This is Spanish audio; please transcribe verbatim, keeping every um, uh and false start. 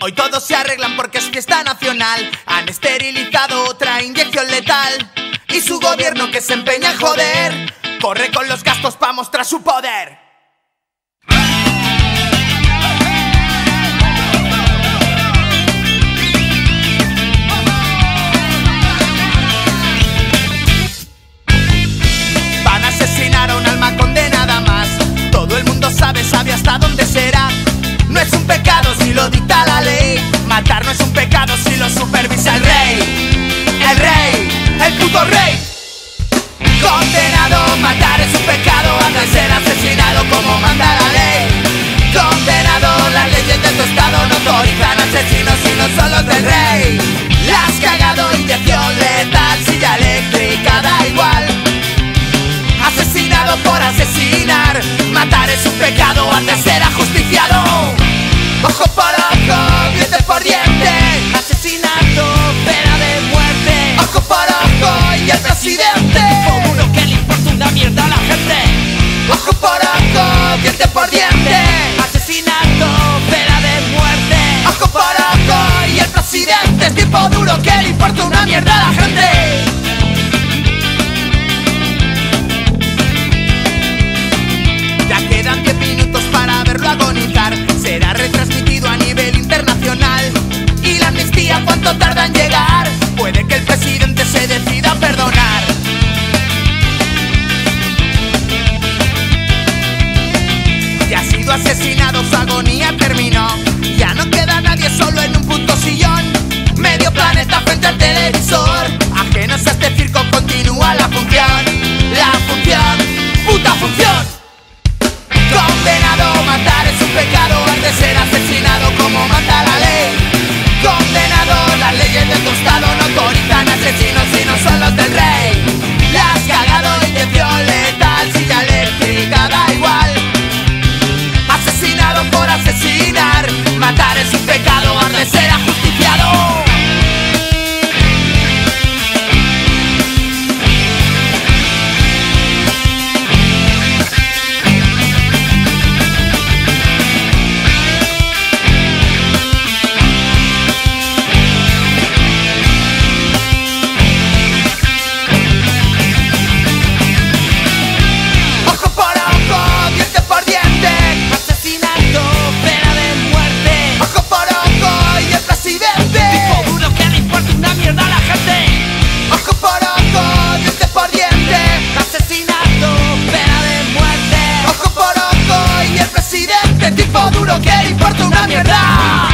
Hoy todos se arreglan porque es fiesta nacional. Han esterilizado otra inyección letal. Y su gobierno, que se empeña en joder, corre con los gastos para mostrar su poder. Van a asesinar a un alma condenada más. Todo el mundo sabe, sabe hasta dónde será. No es un pecado si lo dicta la ley. Matar no es un pecado si lo supervisa el rey. El rey, el puto rey. Condenado, matar es un pecado. Han de ser asesinado como manda la ley. Condenado, las leyes de tu estado no autorizan asesinos sino solo los del rey. La has cagado, inyección letal, silla eléctrica, da igual. Asesinado por asesinar. Matar es un pecado, han de ser ajusticiado. Ojo por ojo, diente por diente. Asesinato, pena de muerte. Ojo por ojo y el presidente. Tipo duro que le importa una mierda a la gente. Ojo por ojo, diente por diente. Asesinato, pena de muerte. Ojo por ojo y el presidente. Es tipo duro que le importa una mierda a la gente. Ya quedan diez minutos para verlo agonizar. Será retransmitido a nivel internacional. ¿Y la amnistía cuánto tarda en llegar? Puede que el presidente se decida a perdonar. Ya ha sido asesinado, su agonía terminó. Ya no queda nadie solo en un puto sillón. Medio planeta frente al televisor. Ajenos a este circo continúa la función. La función, puta función. Condenado, matar es un pecado. Has de ser asesinado como manda la ley. Condenado, las leyes de tu estado no autorizan asesinos sino son los del rey. La has cagado, inyección letal, silla eléctrica, da igual. Asesinado por asesinar. Matar es un pecado, has de ser ajusticiado. Tipo duro que le importa una mierda.